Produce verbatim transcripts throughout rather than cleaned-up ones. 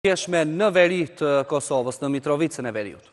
Pjeshme në veri të Kosovës, në Mitrovicën e Veriut.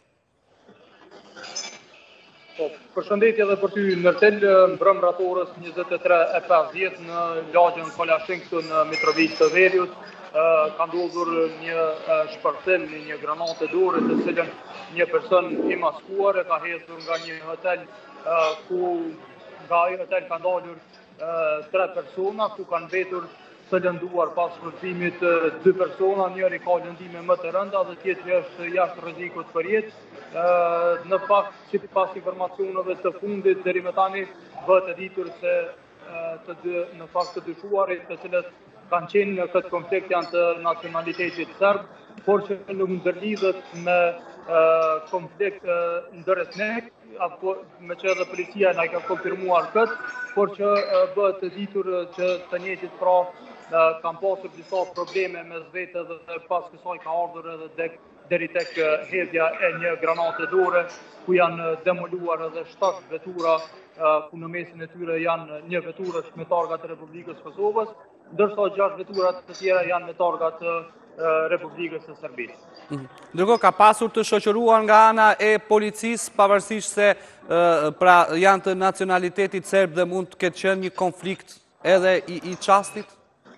Përshëndetje dhe për ty Nërtel, mbrëm ratorës njëzet e tre e pesëdhjetë në lagjën Kolashin këtu në Mitrovicë të Veriut. Ka ndodhur një shpërthim, një granatë dorë të cilën një person i maskuar e ka hedhur nga një hotel ku nga ai hotel ka ndalur tre persona ku kanë mbetur të lënduar pas shpërthimit dy persona, njëri ka lëndime më të rënda dhe tjetri është jashtë rrezikut për jetë. Në fakt, sipas informacioneve të fundit deri më tani bëhet e ditur se të dy në fakt të dyshuarit të cilët kanë qenë në këtë konflikt janë të nacionalitetit serb, por që nuk ndërlidhet me konflikt ndëretnik, apo me që edhe policia na ka konfirmuar këtë, por që bëhet e ditur që të njëjtit pra kanë pasur disa probleme mes vete dhe pas kësaj ka ardhur edhe deri tek hedhja e një granate dore, ku janë demoluar edhe shtatë vetura, ku në mesin e tyre janë një veturë me targa të Republikës Kosovës, ndërsa gjashtë vetura të tjera janë me targa të Republikës së Serbisë. Ndërkohë ka pasur të shoqëruar nga ana e policisë, pavarësisht se pra janë të nacionalitetit serb dhe mund të ketë qenë një konflikt edhe i, i çastit?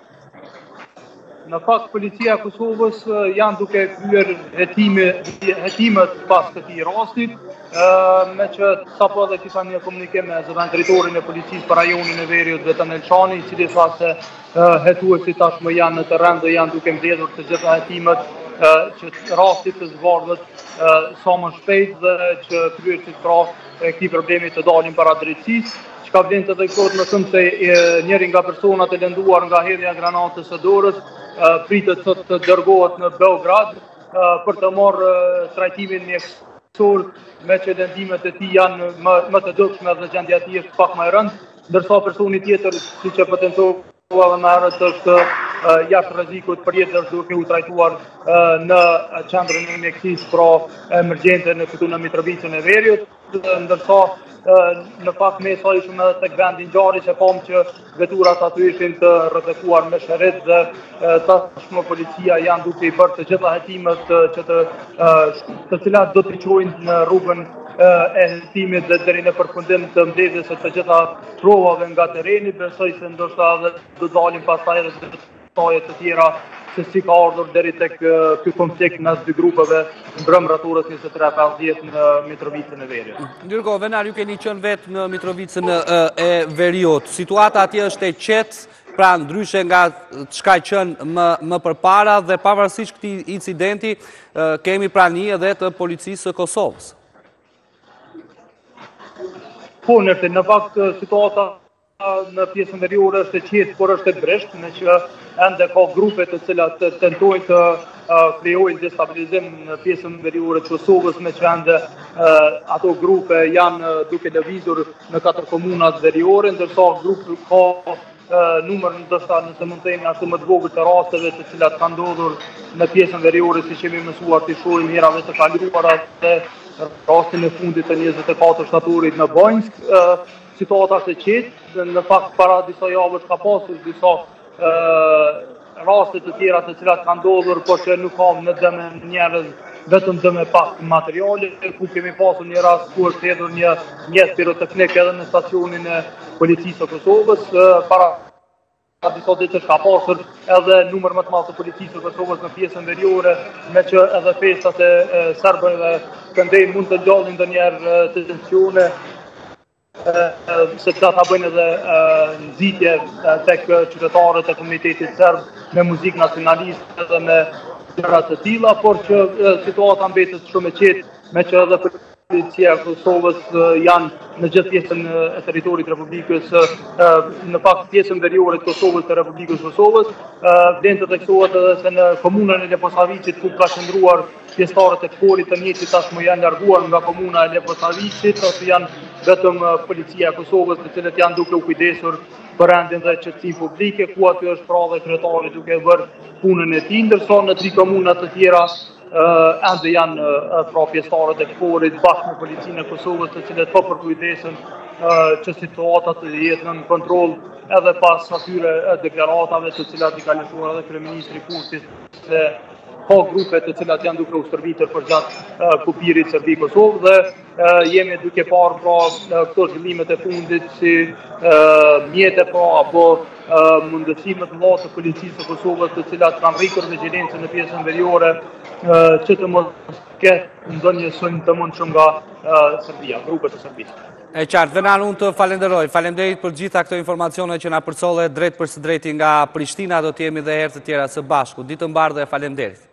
Në fakt, policia e Kosovës janë duke kryer hetimet pas këtij rasti, me që sapo edhe kisha një komunikim me zëvend drejtorin e policisë për rajonin e Veriut Vetan Elçani, i cili tha se hetuesit tashmë janë në terren dhe janë duke mbledhur të gjitha hetimet që rastit të zbardhët sa më shpejt dhe që kryerësit pra e këtij problemi të dalin para drejtësisë. Ka vlen të dhejkot në thëmë se njëri nga personat e lënduar nga hedhja granatës së dorës pritet sot të dërgohet në Beograd për të marrë trajtimin mjekësor, me që lëndimet e tij janë më, më të dobishme dhe gjendja e tij është pak më e rëndë, ndërsa personi tjetër, siç e patentova edhe më herët, është jashtë rrezikut për jetë është duke u trajtuar në qendrën e mjekësisë pra emergjente në këtu në Mitrovicën e Veriut, ndërsa në fakt me sa ishim edhe tek vendi i ngjarjes e pam që veturat aty ishin të rrethekuar me sherrit dhe tashmë policia janë duke i bërë të gjitha hetimet që të të cilat do të çojnë në rrugën e hetimit dhe deri në përfundim të mbledhjes së të gjitha provave nga terreni, besoj se ndoshta edhe do dalin pastaj edhe detaje të tjera se si ka ardhur deri tek ky konflikt mes dy grupeve mbrëm ratorës njëzet e tre e pesëdhjetë në Mitrovicën e Veriut. Ndërkohë, Venar, ju keni qenë vetë në Mitrovicën e Veriut. Situata atje është e qetë, pra ndryshe nga çka qenë më, më përpara dhe pavarësisht këtij incidenti kemi prani edhe të policisë së Kosovës. Po, nërte, në fakt situata në pjesën veriore është e qetë, por është e bresht, me që ende ka grupe të cilat tentojnë të krijojnë destabilizim në pjesën veriore të Kosovës, me që ende ato grupe janë duke lëvizur në katër komunat veriore, ndërsa grupe ka numër ndoshta nëse mund të themi ashtu më të vogël të rasteve të cilat kanë ndodhur në pjesën veriore, siç jemi mësuar të shohim herave të kaluara dhe rastin e fundit të njëzet e katër shtatorit në Banjsk. Situata është e qetë, në fakt para disa javësh ka pasur disa raste të tjera të cilat kanë ndodhur, por që nuk kam në dëme njerëz, vetëm dëme pak materiale, ku kemi pasur një rast ku është hedhur një mjet piroteknik edhe në stacionin e policisë së Kosovës, para disa ditësh ka pasur edhe numër më të madh të policisë së Kosovës në pjesën veriore, me që edhe festat e serbëve këndej mund të gjallin ndonjëherë të tensione, sepse ata bëjnë edhe nxitje tek qytetarët e komunitetit serb me muzikë nacionaliste dhe me gjëra të tilla, por që situata mbetet shumë e qetë, me që edhe policia e Kosovës janë në gjithë pjesën e territorit të Republikës, në fakt pjesën veriore të Kosovës të Republikës Kosovës, vlen të theksohet edhe se në komunën e Leposavicit ku ka qëndruar pjesëtarët e Korit të njëjtit tashmë janë larguar nga komuna e Leposavicit, ose janë vetëm policia e Kosovës të cilët janë duke u kujdesur për rendin dhe qetësinë publike, ku aty është pra dhe kryetari duke bërë punën e tij, ndërsa në tri komuna të tjera ende janë pra pjesëtarët e Korit bashkë me policinë e Kosovës të cilët po përkujdesen që situata të jetë në kontroll edhe pas atyre deklaratave të cilat i ka lëshuar edhe kryeministri Kurti se ka grupe të cilat janë duke u stërvitur për gjatë kufirit Serbi-Kosovë dhe jemi duke parë pra këto zhvillimet e fundit si mjete pa apo mundësimet më të policisë të Kosovës të cilat kanë rrikur vigjilencën në pjesën veriore që të mos ketë ndonjë sulm të mundshëm nga Serbia, grupet e Serbisë. E qartë, Venan, unë të falenderoj. Falenderit për gjitha këto informacione që na përcolle drejt për së drejti nga Prishtina, do t'jemi dhe herë të tjera së bashku. Ditë mbarë dhe falenderit.